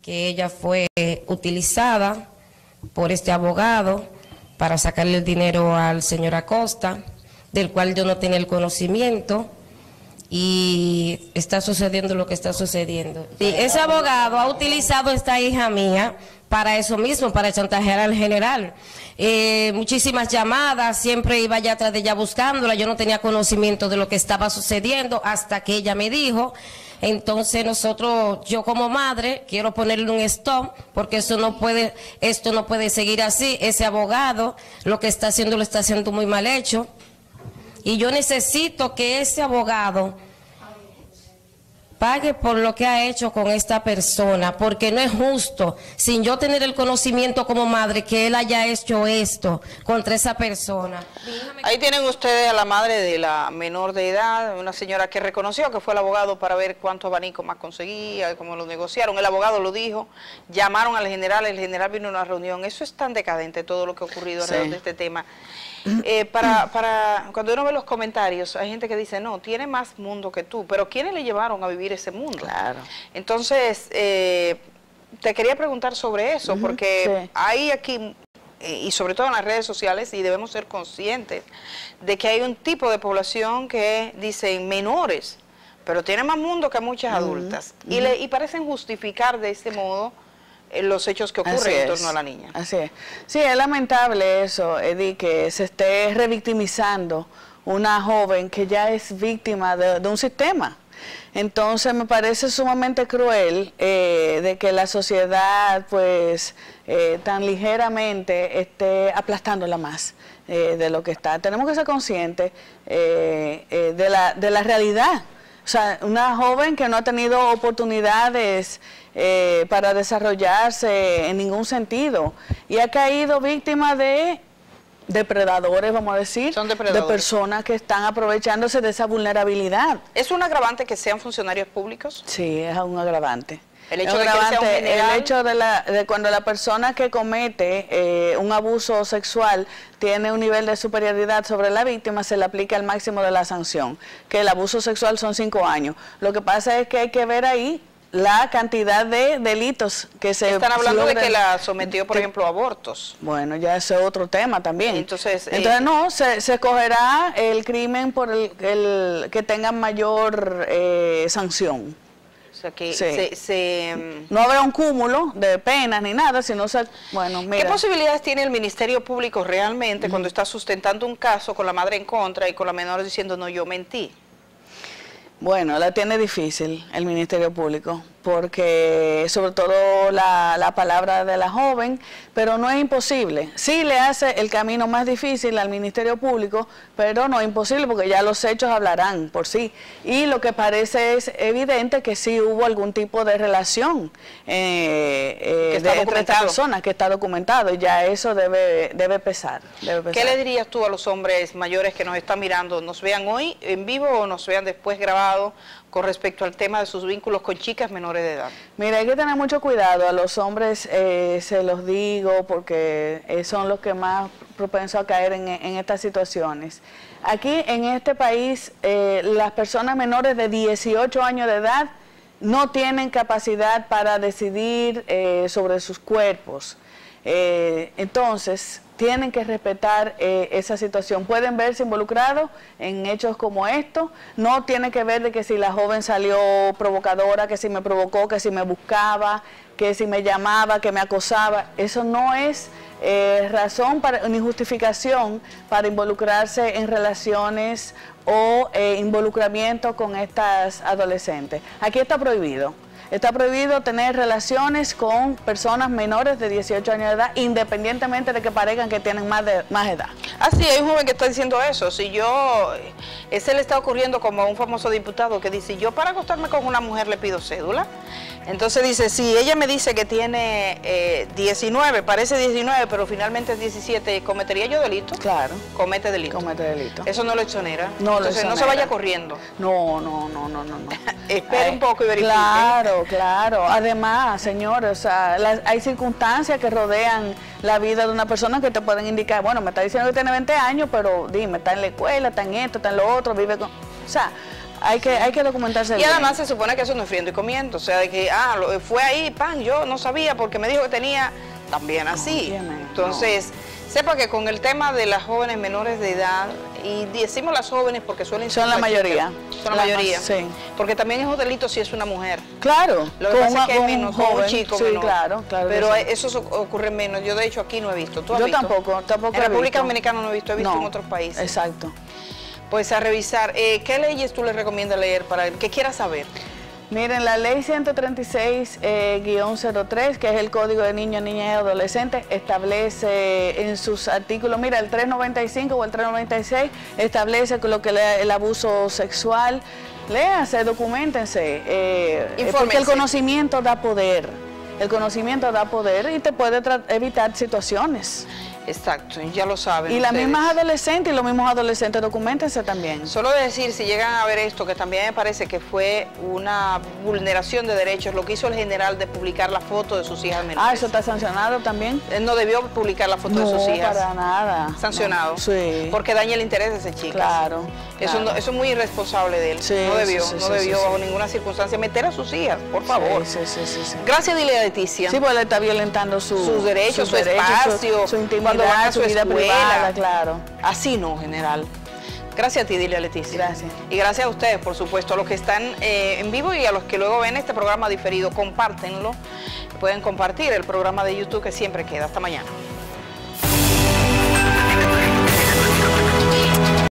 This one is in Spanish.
que ella fue utilizada por este abogado para sacarle el dinero al señor Acosta, del cual yo no tenía el conocimiento, y está sucediendo lo que está sucediendo. Y ese abogado ha utilizado a esta hija mía para eso mismo, para chantajear al general. Muchísimas llamadas, siempre iba allá atrás de ella buscándola, yo no tenía conocimiento de lo que estaba sucediendo hasta que ella me dijo. Entonces yo como madre, quiero ponerle un stop, porque esto no puede seguir así. Ese abogado lo que está haciendo lo está haciendo muy mal hecho. Y yo necesito que ese abogado pague por lo que ha hecho con esta persona, porque no es justo, sin yo tener el conocimiento como madre, que él haya hecho esto contra esa persona. Ahí tienen ustedes a la madre de la menor de edad, una señora que reconoció que fue el abogado para ver cuántos abanicos más conseguía, cómo lo negociaron. El abogado lo dijo, llamaron al general, el general vino a una reunión. Eso es tan decadente, todo lo que ha ocurrido alrededor de este tema. Cuando uno ve los comentarios, hay gente que dice, no, tiene más mundo que tú, pero ¿quiénes le llevaron a vivir ese mundo? Claro. Entonces, te quería preguntar sobre eso, porque hay aquí, y sobre todo en las redes sociales, y debemos ser conscientes de que hay un tipo de población que dicen menores, pero tiene más mundo que muchas adultas, y parecen justificar de este modo los hechos que ocurren en torno a la niña. Así es. Sí, es lamentable eso, Eddie, que se esté revictimizando una joven que ya es víctima de un sistema. Entonces me parece sumamente cruel de que la sociedad pues tan ligeramente esté aplastándola más de lo que está. Tenemos que ser conscientes de la realidad. O sea, una joven que no ha tenido oportunidades para desarrollarse en ningún sentido y ha caído víctima de depredadores, vamos a decir, de personas que están aprovechándose de esa vulnerabilidad. ¿Es un agravante que sean funcionarios públicos? Sí, es un agravante. El hecho de que sea un general. El hecho de cuando la persona que comete un abuso sexual tiene un nivel de superioridad sobre la víctima, se le aplica el máximo de la sanción, que el abuso sexual son 5 años. Lo que pasa es que hay que ver ahí la cantidad de delitos que se están hablando de que la sometió, por ejemplo, a abortos. Bueno, ya ese es otro tema también. Entonces no, se escogerá el crimen por el que tenga mayor sanción. O sea que no habrá un cúmulo de penas ni nada, sino bueno, mira. ¿Qué posibilidades tiene el Ministerio Público realmente cuando está sustentando un caso con la madre en contra y con la menor diciendo, no, yo mentí? Bueno, la tiene difícil el Ministerio Público, porque sobre todo la palabra de la joven, pero no es imposible. Sí le hace el camino más difícil al Ministerio Público, pero no es imposible porque ya los hechos hablarán por sí. Y lo que parece es evidente que sí hubo algún tipo de relación entre estas personas, que está documentado, y ya eso debe pesar. ¿Qué le dirías tú a los hombres mayores que nos están mirando, nos vean hoy en vivo o nos vean después grabado, con respecto al tema de sus vínculos con chicas menores de edad? Mira, hay que tener mucho cuidado. A los hombres se los digo porque son los que más propensos a caer en estas situaciones. Aquí en este país las personas menores de 18 años de edad no tienen capacidad para decidir sobre sus cuerpos. Entonces tienen que respetar esa situación. Pueden verse involucrados en hechos como estos. No tiene que ver de que si la joven salió provocadora, que si me provocó, que si me buscaba, que si me llamaba, que me acosaba. Eso no es razón ni justificación para involucrarse en relaciones o involucramiento con estas adolescentes. Aquí está prohibido. Está prohibido tener relaciones con personas menores de 18 años de edad, independientemente de que parezcan que tienen más edad. Ah, sí, hay un joven que está diciendo eso. Si ese le está ocurriendo como a un famoso diputado que dice, yo para acostarme con una mujer le pido cédula. Entonces dice, si ella me dice que tiene 19, parece 19, pero finalmente es 17, ¿cometería yo delito? Claro. Comete delito. Comete delito. Eso no lo exonera. No lo Entonces exonera. No se vaya corriendo. No. Espere un poco y verifique. Claro. Además, señores, o sea, hay circunstancias que rodean la vida de una persona que te pueden indicar, bueno, me está diciendo que tiene 20 años, pero dime, está en la escuela, está en esto, está en lo otro, vive con... O sea, hay que documentarse Y bien. además se supone que eso no es friendo y comiendo, o sea, de que, fue ahí, pan, yo no sabía porque me dijo que tenía, también así. Óyeme, Entonces, sepa que con el tema de las jóvenes menores de edad, y decimos las jóvenes porque suelen ser son la mayoría. Son la mayoría. Sí. Porque también es un delito si es una mujer. Claro. Lo que pasa es que es menos, con un chico sí, menor. claro. Pero sí. eso ocurre menos. Yo de hecho aquí no he visto. ¿Tú has Yo visto? tampoco En República Dominicana no he visto en otros países. Exacto. Pues a revisar. ¿Qué leyes tú le recomiendas leer para el que quiera saber? Miren, la ley 136-03, que es el Código de Niños, Niñas y Adolescentes, establece en sus artículos, mira, el 395 o el 396 establece lo que el abuso sexual. Léanse, documentense, porque el conocimiento da poder. El conocimiento da poder y te puede evitar situaciones. Exacto, ya lo saben. Y las ustedes. mismas adolescentes y los mismos adolescentes, documentense también. Solo decir, si llegan a ver esto, que también me parece que fue una vulneración de derechos, lo que hizo el general de publicar la foto de sus hijas menores. Eso está sancionado también. Él no debió publicar la foto de sus hijas. No, para nada. Sancionado. No. Sí. Porque daña el interés de ese chico. Claro. Eso, claro. Eso es muy irresponsable de él. Sí, no debió, sí, no debió sí, bajo ninguna circunstancia meter a sus hijas, por favor. Sí. Gracias, dile a Leticia. Sí, porque le está violentando sus derechos, su espacio, su cuando van a intimidad, su vida escuela. privada, claro. Así no, general. Gracias a ti, dile a Leticia. Gracias. Y gracias a ustedes, por supuesto, a los que están en vivo y a los que luego ven este programa diferido. Compártenlo. Pueden compartir el programa de YouTube que siempre queda. Hasta mañana.